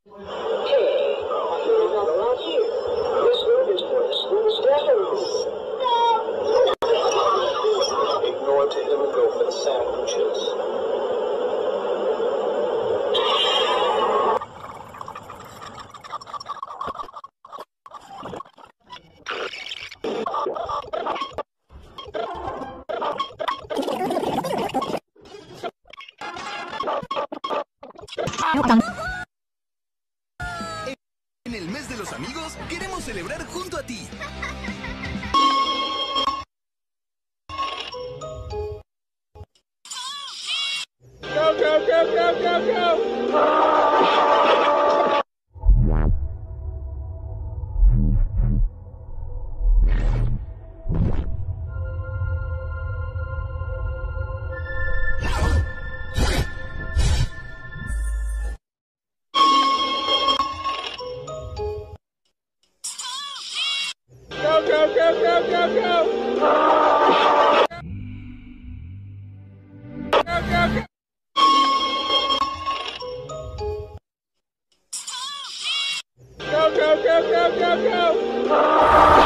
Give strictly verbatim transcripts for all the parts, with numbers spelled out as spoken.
Hey, you're not allowed here. This room is for the school staff only. Ignore to him and go for the sandwiches. En el mes de los amigos, queremos celebrar junto a ti. Go, go, go, go, go, go! Go, go, go, go, go, go! Go, go, go! Go, go, go, go, go, go!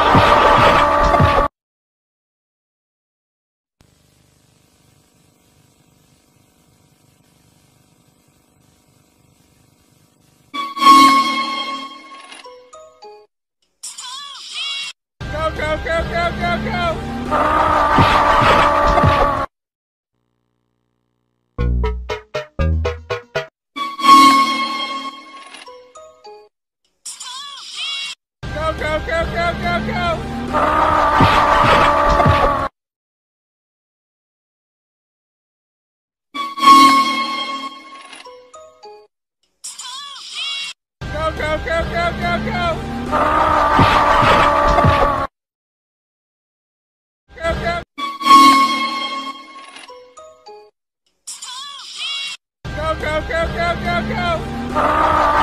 Go, go, go, go, go, go! Go, go, go, go, go, go! Go, go, go, go, go, go! Go, go! Go, go, go, go, go, go!